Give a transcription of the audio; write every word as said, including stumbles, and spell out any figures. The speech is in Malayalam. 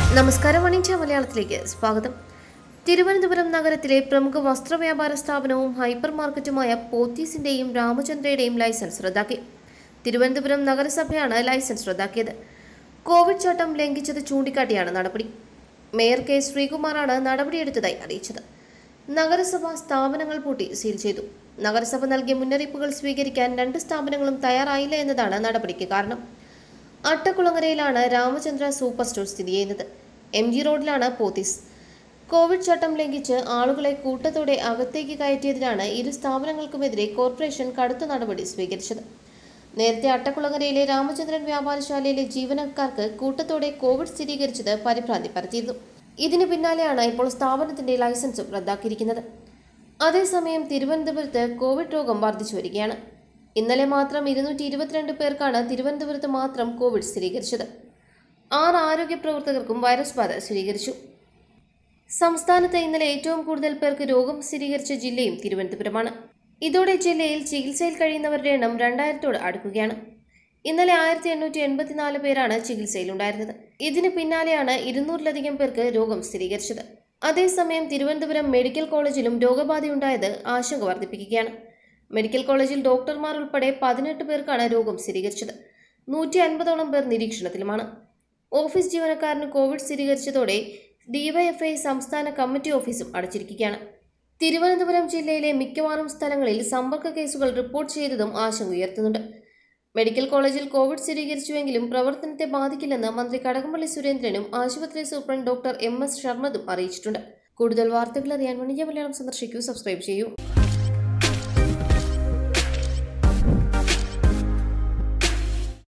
നമസ്കാരം, ഒണൈൻഡിയ മലയാളത്തിലേക്ക് സ്വാഗതം. തിരുവനന്തപുരം നഗരത്തിലെ പ്രമുഖ വസ്ത്രവ്യാപാര സ്ഥാപനവും ഹൈപ്പർ മാർക്കറ്റുമായ പോത്തീസിന്റെയും രാമചന്ദ്രയുടെയും ലൈസൻസ് റദ്ദാക്കി. തിരുവനന്തപുരം നഗരസഭയാണ് ലൈസൻസ് റദ്ദാക്കിയത്. കോവിഡ് ചട്ടം ലംഘിച്ചത് ചൂണ്ടിക്കാട്ടിയാണ് നടപടി. മേയർ കെ ശ്രീകുമാറാണ് നടപടിയെടുത്തതായി അറിയിച്ചത്. നഗരസഭ സ്ഥാപനങ്ങൾ പൂട്ടി സീൽ ചെയ്തു. നഗരസഭ നൽകിയ മുന്നറിയിപ്പുകൾ സ്വീകരിക്കാൻ രണ്ട് സ്ഥാപനങ്ങളും തയ്യാറായില്ല എന്നതാണ് നടപടിക്ക് കാരണം. അട്ടക്കുളങ്ങരയിലാണ് രാമചന്ദ്ര സൂപ്പർ സ്റ്റോർ സ്ഥിതി ചെയ്യുന്നത്. എം ജി റോഡിലാണ് പോത്തീസ്. കോവിഡ് ചട്ടം ലംഘിച്ച് ആളുകളെ കൂട്ടത്തോടെ അകത്തേക്ക് കയറ്റിയതിനാണ് ഇരു സ്ഥാപനങ്ങൾക്കുമെതിരെ കോർപ്പറേഷൻ കടുത്ത നടപടി സ്വീകരിച്ചത്. നേരത്തെ അട്ടക്കുളങ്ങരയിലെ രാമചന്ദ്രൻ വ്യാപാരശാലയിലെ ജീവനക്കാർക്ക് കൂട്ടത്തോടെ കോവിഡ് സ്ഥിരീകരിച്ചത് പരിഭ്രാന്തി പരത്തിയിരുന്നു. ഇതിന് പിന്നാലെയാണ് ഇപ്പോൾ സ്ഥാപനത്തിന്റെ ലൈസൻസും റദ്ദാക്കിയിരിക്കുന്നത്. അതേസമയം തിരുവനന്തപുരത്ത് കോവിഡ് രോഗം വർദ്ധിച്ചു വരികയാണ്. ഇന്നലെ മാത്രം ഇരുന്നൂറ്റി ഇരുപത്തിരണ്ട് പേർക്കാണ് തിരുവനന്തപുരത്ത് മാത്രം കോവിഡ് സ്ഥിരീകരിച്ചത്. ആറ് ആരോഗ്യ പ്രവർത്തകർക്കും വൈറസ് ബാധ സ്ഥിരീകരിച്ചു. സംസ്ഥാനത്ത് ഇന്നലെ ഏറ്റവും കൂടുതൽ പേർക്ക് രോഗം സ്ഥിരീകരിച്ച ജില്ലയും തിരുവനന്തപുരമാണ്. ഇതോടെ ജില്ലയിൽ ചികിത്സയിൽ കഴിയുന്നവരുടെ എണ്ണം രണ്ടായിരത്തോട് അടുക്കുകയാണ്. ഇന്നലെ ആയിരത്തി എണ്ണൂറ്റി എൺപത്തിനാല് പേരാണ് ചികിത്സയിലുണ്ടായിരുന്നത്. ഇതിന് പിന്നാലെയാണ് ഇരുന്നൂറിലധികം പേർക്ക് രോഗം സ്ഥിരീകരിച്ചത്. അതേസമയം തിരുവനന്തപുരം മെഡിക്കൽ കോളേജിലും രോഗബാധയുണ്ടായത് ആശങ്ക വർദ്ധിപ്പിക്കുകയാണ്. മെഡിക്കൽ കോളേജിൽ ഡോക്ടർമാർ ഉൾപ്പെടെ പതിനെട്ട് പേർക്കാണ് രോഗം സ്ഥിരീകരിച്ചത്. നൂറ്റി അൻപതോളം പേർ നിരീക്ഷണത്തിലുമാണ്. ഓഫീസ് ജീവനക്കാരന് കോവിഡ് സ്ഥിരീകരിച്ചതോടെ ഡിവൈഎഫ്ഐ സംസ്ഥാന കമ്മിറ്റി ഓഫീസും അടച്ചിരിക്കുകയാണ്. തിരുവനന്തപുരം ജില്ലയിലെ മിക്കവാറും സ്ഥലങ്ങളിൽ സമ്പർക്ക കേസുകൾ റിപ്പോർട്ട് ചെയ്തതും ആശങ്ക ഉയർത്തുന്നുണ്ട്. മെഡിക്കൽ കോളേജിൽ കോവിഡ് സ്ഥിരീകരിച്ചുവെങ്കിലും പ്രവർത്തനത്തെ ബാധിക്കില്ലെന്ന് മന്ത്രി കടകംപള്ളി സുരേന്ദ്രനും ആശുപത്രി സൂപ്രണ്ട് ഡോക്ടർ എം എസ് ശർമ്മതും അറിയിച്ചിട്ടുണ്ട്. കൂടുതൽ വാർത്തകൾ അറിയാൻ ഒണൈൻഡിയ മലയാളം സന്ദർശിക്കൂ, സബ്സ്ക്രൈബ് ചെയ്യൂ.